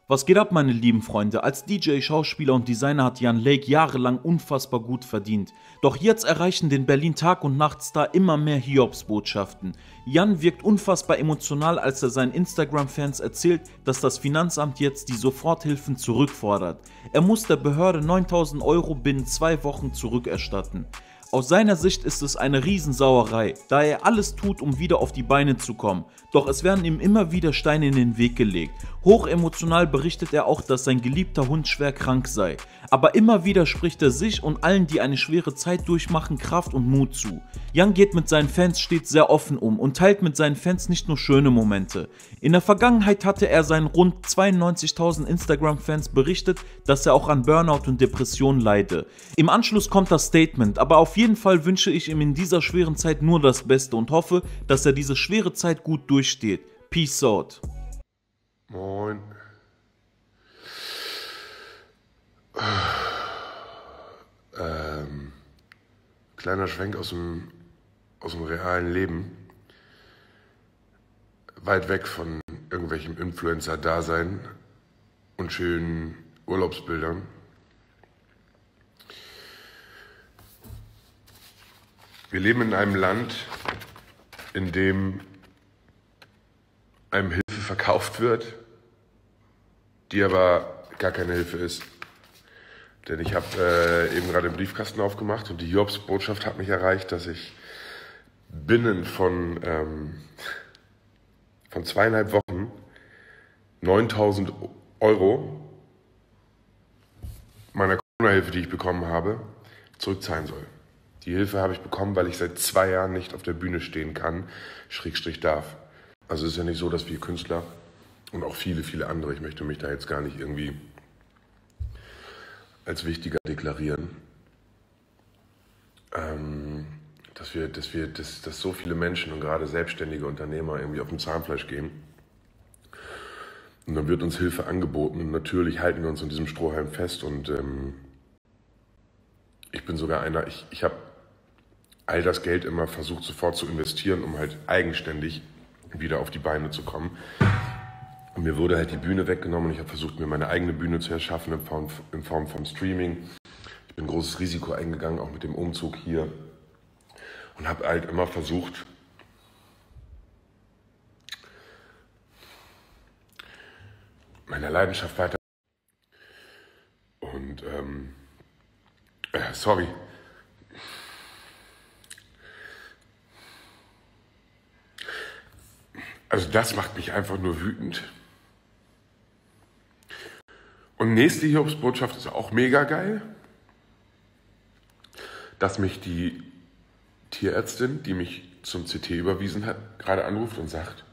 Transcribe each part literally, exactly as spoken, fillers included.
Was geht ab, meine lieben Freunde? Als D J, Schauspieler und Designer hat Jan Lake jahrelang unfassbar gut verdient. Doch jetzt erreichen den Berlin Tag- und Nachtstar immer mehr Hiobsbotschaften. Jan wirkt unfassbar emotional, als er seinen Instagram-Fans erzählt, dass das Finanzamt jetzt die Soforthilfen zurückfordert. Er muss der Behörde neuntausend Euro binnen zwei Wochen zurückerstatten. Aus seiner Sicht ist es eine Riesensauerei, da er alles tut, um wieder auf die Beine zu kommen. Doch es werden ihm immer wieder Steine in den Weg gelegt. Hochemotional berichtet er auch, dass sein geliebter Hund schwer krank sei. Aber immer wieder spricht er sich und allen, die eine schwere Zeit durchmachen, Kraft und Mut zu. Jan geht mit seinen Fans stets sehr offen um und teilt mit seinen Fans nicht nur schöne Momente. In der Vergangenheit hatte er seinen rund zweiundneunzigtausend Instagram-Fans berichtet, dass er auch an Burnout und Depressionen leide. Im Anschluss kommt das Statement, aber auf jeden Fall wünsche ich ihm in dieser schweren Zeit nur das Beste und hoffe, dass er diese schwere Zeit gut durchsteht. Peace out. Moin. Ähm, kleiner Schwenk aus dem, aus dem realen Leben. Weit weg von irgendwelchem Influencer-Dasein und schönen Urlaubsbildern. Wir leben in einem Land, in dem einem Hilfe verkauft wird, die aber gar keine Hilfe ist. Denn ich habe äh, eben gerade den Briefkasten aufgemacht und die Hiobsbotschaft hat mich erreicht, dass ich binnen von, ähm, von zweieinhalb Wochen neuntausend Euro meiner Corona-Hilfe, die ich bekommen habe, zurückzahlen soll. Die Hilfe habe ich bekommen, weil ich seit zwei Jahren nicht auf der Bühne stehen kann, Schrägstrich darf. Also es ist ja nicht so, dass wir Künstler und auch viele, viele andere, ich möchte mich da jetzt gar nicht irgendwie als wichtiger deklarieren, ähm, dass wir, dass wir, dass, dass so viele Menschen und gerade selbstständige Unternehmer irgendwie auf dem Zahnfleisch gehen. Und dann wird uns Hilfe angeboten und natürlich halten wir uns an diesem Strohhalm fest und ähm, ich bin sogar einer, ich, ich habe all das Geld immer versucht sofort zu investieren, um halt eigenständig wieder auf die Beine zu kommen. Und mir wurde halt die Bühne weggenommen und ich habe versucht, mir meine eigene Bühne zu erschaffen in Form, in Form von Streaming. Ich bin ein großes Risiko eingegangen, auch mit dem Umzug hier. Und habe halt immer versucht, meiner Leidenschaft weiter. Und, ähm, äh, sorry. Also das macht mich einfach nur wütend. Und nächste Hiobsbotschaft ist auch mega geil, dass mich die Tierärztin, die mich zum C T überwiesen hat, gerade anruft und sagt,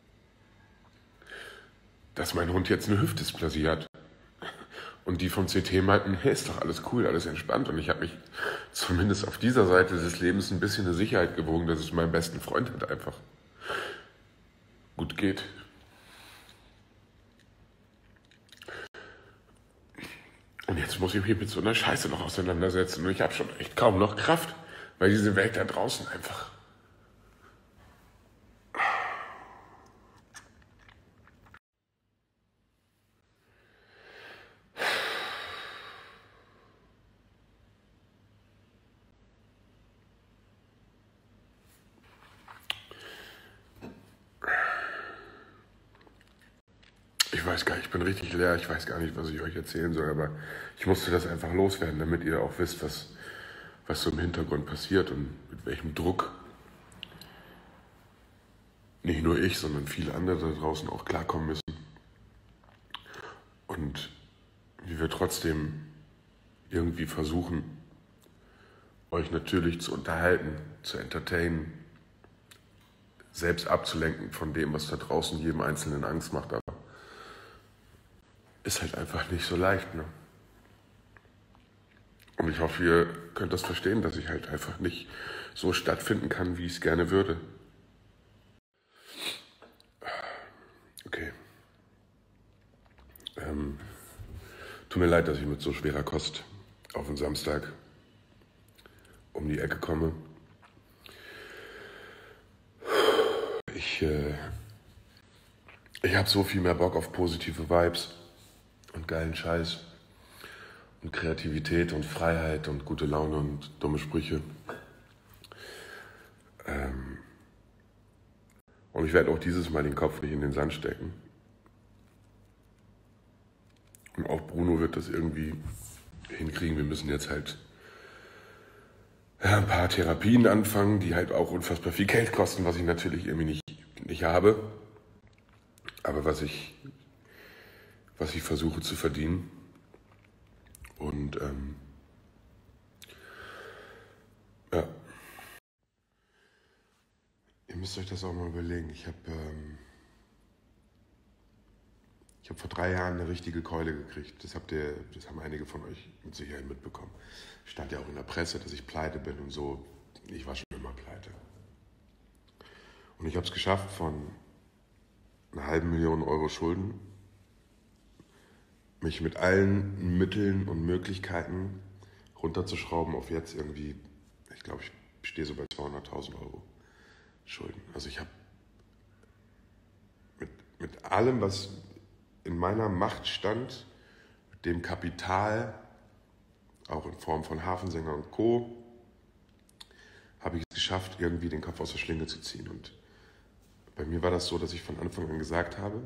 dass mein Hund jetzt eine Hüftdysplasie hat. Und die vom C T meinten, hey, ist doch alles cool, alles entspannt. Und ich habe mich zumindest auf dieser Seite des Lebens ein bisschen eine Sicherheit gewogen, dass es meinem besten Freund halt einfach gut geht. Und jetzt muss ich mich mit so einer Scheiße noch auseinandersetzen. Und ich habe schon echt kaum noch Kraft, weil diese Welt da draußen einfach... Ich weiß gar nicht, ich bin richtig leer, ich weiß gar nicht, was ich euch erzählen soll, aber ich musste das einfach loswerden, damit ihr auch wisst, was, was so im Hintergrund passiert und mit welchem Druck nicht nur ich, sondern viele andere da draußen auch klarkommen müssen. Und wie wir trotzdem irgendwie versuchen, euch natürlich zu unterhalten, zu entertainen, selbst abzulenken von dem, was da draußen jedem Einzelnen Angst macht, aber ist halt einfach nicht so leicht, ne? Und ich hoffe, ihr könnt das verstehen, dass ich halt einfach nicht so stattfinden kann, wie ich es gerne würde. Okay. Ähm, tut mir leid, dass ich mit so schwerer Kost auf den Samstag um die Ecke komme. Ich, äh, ich habe so viel mehr Bock auf positive Vibes. und geilen Scheiß und Kreativität und Freiheit und gute Laune und dumme Sprüche. Ähm und ich werde auch dieses Mal den Kopf nicht in den Sand stecken. Und auch Bruno wird das irgendwie hinkriegen. Wir müssen jetzt halt ja, ein paar Therapien anfangen, die halt auch unfassbar viel Geld kosten, was ich natürlich irgendwie nicht, nicht habe. Aber was ich, was ich versuche zu verdienen. Und ähm, ja. Ihr müsst euch das auch mal überlegen. Ich habe ähm, ich hab vor drei Jahren eine richtige Keule gekriegt. Das habt ihr, das haben einige von euch mit Sicherheit mitbekommen. Stand ja auch in der Presse, dass ich pleite bin und so. Ich war schon immer pleite. Und ich habe es geschafft, von einer halben Million Euro Schulden, mich mit allen Mitteln und Möglichkeiten runterzuschrauben auf jetzt irgendwie, ich glaube, ich stehe so bei zweihunderttausend Euro Schulden. Also ich habe mit, mit allem, was in meiner Macht stand, mit dem Kapital, auch in Form von Hafensänger und Co., habe ich es geschafft, irgendwie den Kopf aus der Schlinge zu ziehen. Und bei mir war das so, dass ich von Anfang an gesagt habe,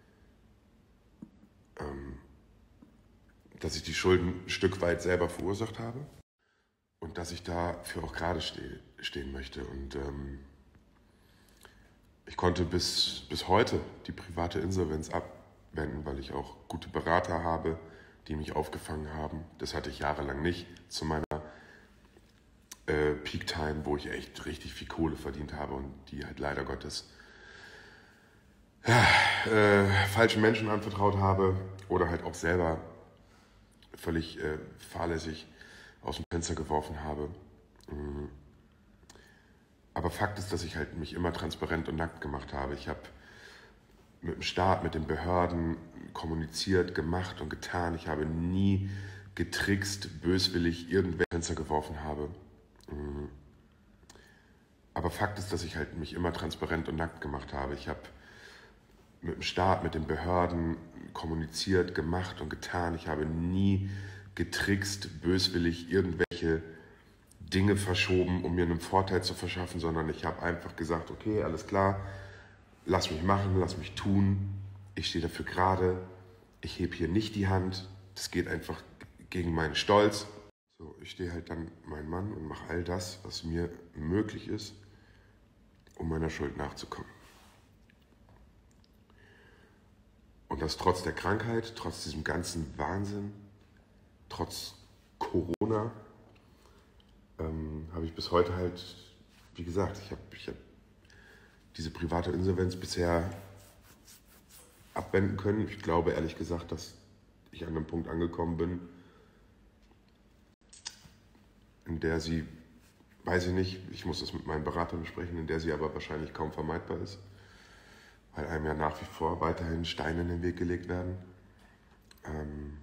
ähm, dass ich die Schulden ein Stück weit selber verursacht habe und dass ich dafür auch gerade stehe, stehen möchte. Und ähm, ich konnte bis, bis heute die private Insolvenz abwenden, weil ich auch gute Berater habe, die mich aufgefangen haben. Das hatte ich jahrelang nicht zu meiner äh, Peak Time, wo ich echt richtig viel Kohle verdient habe und die halt leider Gottes ja, äh, falschen Menschen anvertraut habe oder halt auch selber völlig äh, fahrlässig aus dem Fenster geworfen habe. Mhm. Aber Fakt ist, dass ich halt mich immer transparent und nackt gemacht habe. Ich habe mit dem Staat, mit den Behörden kommuniziert, gemacht und getan. Ich habe nie getrickst, böswillig irgendwelche Fenster geworfen habe. Mhm. Aber Fakt ist, dass ich halt mich immer transparent und nackt gemacht habe. Ich habe mit dem Staat, mit den Behörden kommuniziert, gemacht und getan. Ich habe nie getrickst, böswillig irgendwelche Dinge verschoben, um mir einen Vorteil zu verschaffen, sondern ich habe einfach gesagt, okay, alles klar, lass mich machen, lass mich tun. Ich stehe dafür gerade. Ich hebe hier nicht die Hand. Das geht einfach gegen meinen Stolz. So, ich stehe halt dann mein Mann und mache all das, was mir möglich ist, um meiner Schuld nachzukommen. Und das trotz der Krankheit, trotz diesem ganzen Wahnsinn, trotz Corona, ähm, habe ich bis heute halt, wie gesagt, ich habe ich hab diese private Insolvenz bisher abwenden können. Ich glaube ehrlich gesagt, dass ich an einem Punkt angekommen bin, in der sie, weiß ich nicht, ich muss das mit meinen Beratern besprechen, in der sie aber wahrscheinlich kaum vermeidbar ist, weil einem ja nach wie vor weiterhin Steine in den Weg gelegt werden. Ähm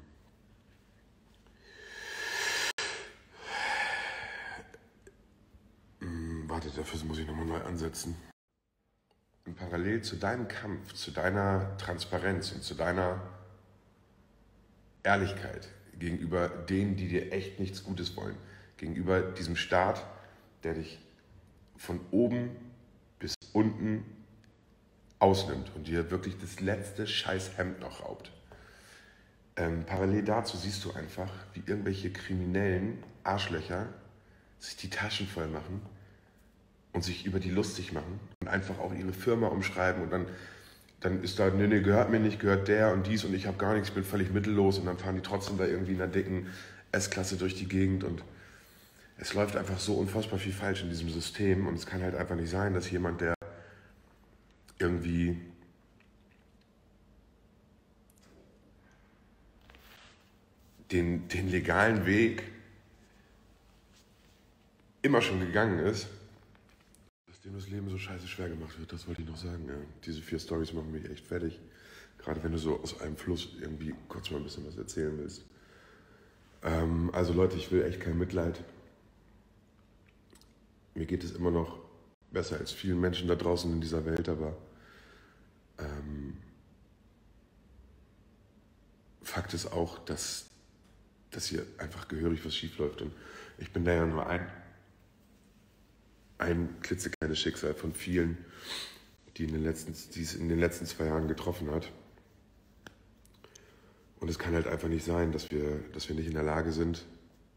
mh, warte, dafür muss ich nochmal neu ansetzen. Und parallel zu deinem Kampf, zu deiner Transparenz und zu deiner Ehrlichkeit gegenüber denen, die dir echt nichts Gutes wollen, gegenüber diesem Staat, der dich von oben bis unten ausnimmt und dir wirklich das letzte scheiß Hemd noch raubt. Ähm, parallel dazu siehst du einfach, wie irgendwelche kriminellen Arschlöcher sich die Taschen voll machen und sich über die lustig machen und einfach auch ihre Firma umschreiben und dann, dann ist da, nee, nee, gehört mir nicht, gehört der und dies und ich habe gar nichts, ich bin völlig mittellos und dann fahren die trotzdem da irgendwie in einer dicken S-Klasse durch die Gegend und es läuft einfach so unfassbar viel falsch in diesem System und es kann halt einfach nicht sein, dass jemand, der irgendwie den, den legalen Weg immer schon gegangen ist, dass dem das Leben so scheiße schwer gemacht wird, das wollte ich noch sagen. Ja. Diese vier Storys machen mich echt fertig. Gerade wenn du so aus einem Fluss irgendwie kurz mal ein bisschen was erzählen willst. Ähm, also Leute, ich will echt kein Mitleid. Mir geht es immer noch besser als vielen Menschen da draußen in dieser Welt, aber ähm, Fakt ist auch, dass, dass hier einfach gehörig was schief läuft. Und ich bin da ja nur ein, ein klitzekleines Schicksal von vielen, die, in den letzten, die es in den letzten zwei Jahren getroffen hat. Und es kann halt einfach nicht sein, dass wir, dass wir nicht in der Lage sind,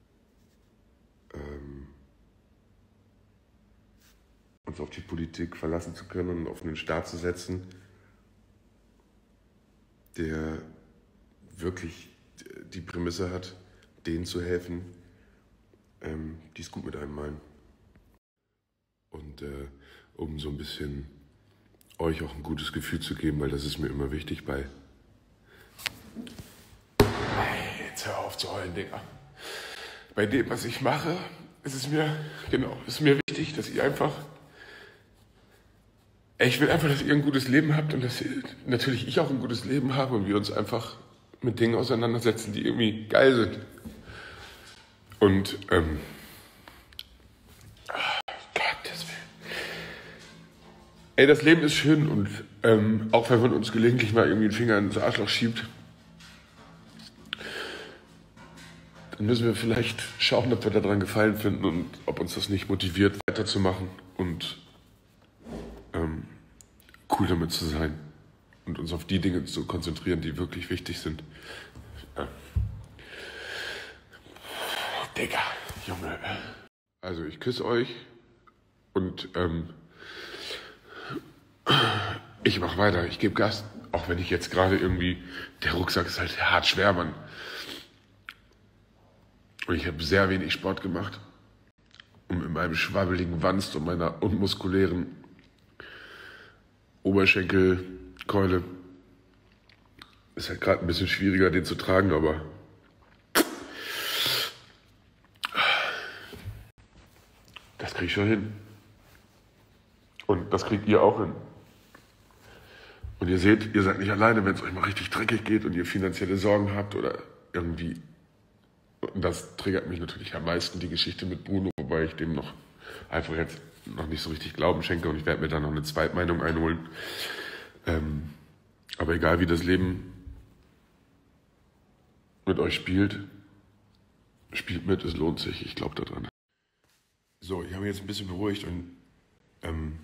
ähm, uns auf die Politik verlassen zu können und auf einen Staat zu setzen, der wirklich die Prämisse hat, denen zu helfen, ähm, die es gut mit einem meinen. Und äh, um so ein bisschen euch auch ein gutes Gefühl zu geben, weil das ist mir immer wichtig bei... Jetzt hör auf zu heulen, Digga. Bei dem, was ich mache, ist es mir, genau, ist mir wichtig, dass ihr einfach... Ich will einfach, dass ihr ein gutes Leben habt und dass ihr, natürlich ich auch ein gutes Leben habe und wir uns einfach mit Dingen auseinandersetzen, die irgendwie geil sind. Und, ähm... Gottes Willen. Ey, das Leben ist schön und ähm, auch wenn man uns gelegentlich mal irgendwie den Finger ins Arschloch schiebt, dann müssen wir vielleicht schauen, ob wir daran Gefallen finden und ob uns das nicht motiviert, weiterzumachen und ähm, cool damit zu sein und uns auf die Dinge zu konzentrieren, die wirklich wichtig sind. Ja. Digga, Junge. Also ich küsse euch und ähm, ich mach weiter, ich gebe Gas, auch wenn ich jetzt gerade irgendwie, der Rucksack ist halt hart schwer, Mann. Und ich habe sehr wenig Sport gemacht, um in meinem schwabbeligen Wanst und meiner unmuskulären Oberschenkelkeule, ist halt gerade ein bisschen schwieriger, den zu tragen, aber das krieg ich schon hin. Und das kriegt ihr auch hin. Und ihr seht, ihr seid nicht alleine, wenn es euch mal richtig dreckig geht und ihr finanzielle Sorgen habt oder irgendwie. Und das triggert mich natürlich am meisten, die Geschichte mit Bruno, wobei ich dem noch einfach jetzt noch nicht so richtig Glauben schenke und ich werde mir dann noch eine Zweitmeinung einholen. Ähm, aber egal wie das Leben mit euch spielt, spielt mit, es lohnt sich, ich glaube daran. So, ich habe mich jetzt ein bisschen beruhigt und ähm,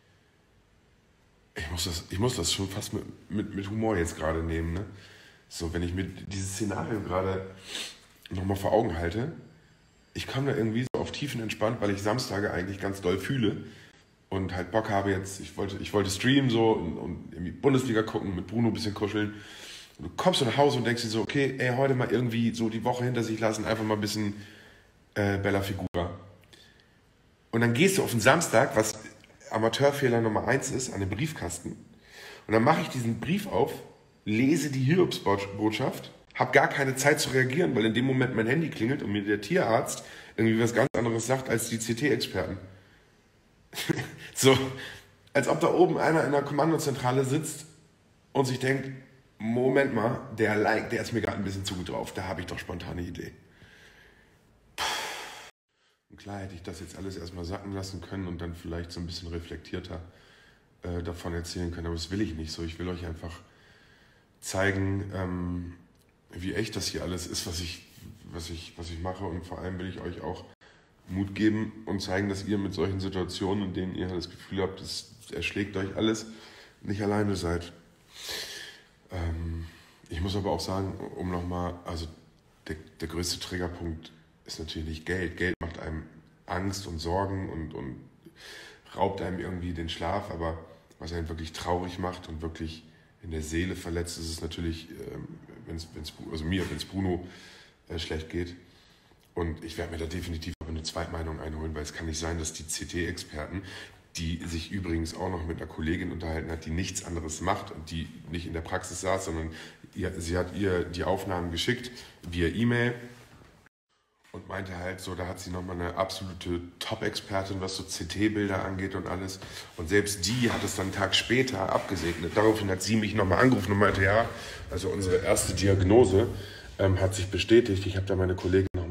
ich, muss das, ich muss das schon fast mit, mit, mit Humor jetzt gerade nehmen. Ne? So, wenn ich mir dieses Szenario gerade nochmal vor Augen halte, ich komme da irgendwie so auf tiefenentspannt, weil ich Samstage eigentlich ganz doll fühle und halt Bock habe jetzt, ich wollte, ich wollte streamen so und, und irgendwie Bundesliga gucken, mit Bruno ein bisschen kuscheln. Und du kommst so nach Hause und denkst dir so, okay, ey, heute mal irgendwie so die Woche hinter sich lassen, einfach mal ein bisschen äh, Bella Figura. Und dann gehst du auf den Samstag, was Amateurfehler Nummer eins ist, an den Briefkasten. Und dann mache ich diesen Brief auf, lese die Hiobsbotschaft, habe gar keine Zeit zu reagieren, weil in dem Moment mein Handy klingelt und mir der Tierarzt irgendwie was ganz anderes sagt als die C T-Experten. So, als ob da oben einer in der Kommandozentrale sitzt und sich denkt, Moment mal, der Like, der ist mir gerade ein bisschen zu gut drauf, da habe ich doch spontane Idee. Und klar hätte ich das jetzt alles erstmal sacken lassen können und dann vielleicht so ein bisschen reflektierter äh, davon erzählen können, aber das will ich nicht so. Ich will euch einfach zeigen, ähm, wie echt das hier alles ist, was ich, was ich, was ich mache und vor allem will ich euch auch Mut geben und zeigen, dass ihr mit solchen Situationen, in denen ihr das Gefühl habt, es erschlägt euch alles, nicht alleine seid. Ähm, ich muss aber auch sagen, um nochmal, also der, der größte Triggerpunkt ist natürlich nicht Geld. Geld macht einem Angst und Sorgen und, und raubt einem irgendwie den Schlaf, aber was einen wirklich traurig macht und wirklich in der Seele verletzt, ist es natürlich, ähm, wenn's, wenn's, also mir, wenn es Bruno äh, schlecht geht. Und ich werde mir da definitiv aber eine Zweitmeinung einholen, weil es kann nicht sein, dass die C T-Experten, die sich übrigens auch noch mit einer Kollegin unterhalten hat, die nichts anderes macht und die nicht in der Praxis saß, sondern ihr, sie hat ihr die Aufnahmen geschickt via E-Mail und meinte halt so, da hat sie nochmal eine absolute Top-Expertin, was so C T-Bilder angeht und alles. Und selbst die hat es dann einen Tag später abgesegnet. Daraufhin hat sie mich nochmal angerufen und meinte, ja, also unsere erste Diagnose ähm, hat sich bestätigt. Ich habe da meine Kollegin nochmal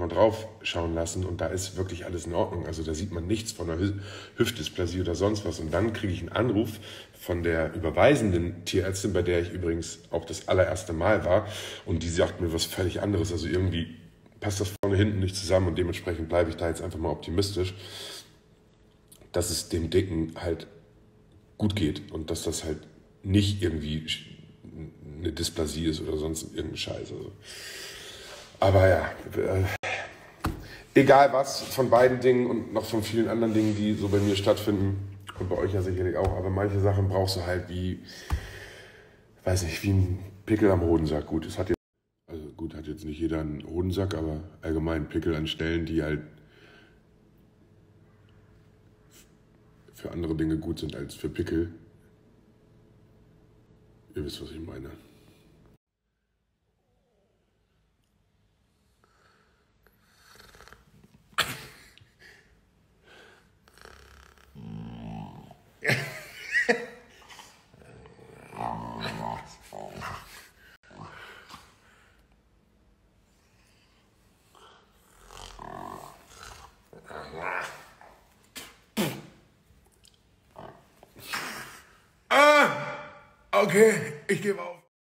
nochmal drauf schauen lassen und da ist wirklich alles in Ordnung. Also da sieht man nichts von einer Hü- Hüftdysplasie oder sonst was. Und dann kriege ich einen Anruf von der überweisenden Tierärztin, bei der ich übrigens auch das allererste Mal war. Und die sagt mir was völlig anderes. Also irgendwie passt das vorne hinten nicht zusammen und dementsprechend bleibe ich da jetzt einfach mal optimistisch, dass es dem Dicken halt gut geht und dass das halt nicht irgendwie eine Dysplasie ist oder sonst irgendein Scheiß. Also. Aber ja, äh, egal was von beiden Dingen und noch von vielen anderen Dingen, die so bei mir stattfinden und bei euch ja sicherlich auch, aber manche Sachen brauchst du halt wie, weiß nicht, wie ein Pickel am Hodensack. Gut, es hat jetzt, also gut, hat jetzt nicht jeder einen Hodensack, aber allgemein Pickel an Stellen, die halt für andere Dinge gut sind als für Pickel. Ihr wisst, was ich meine. Ah, okay, ich gebe auf.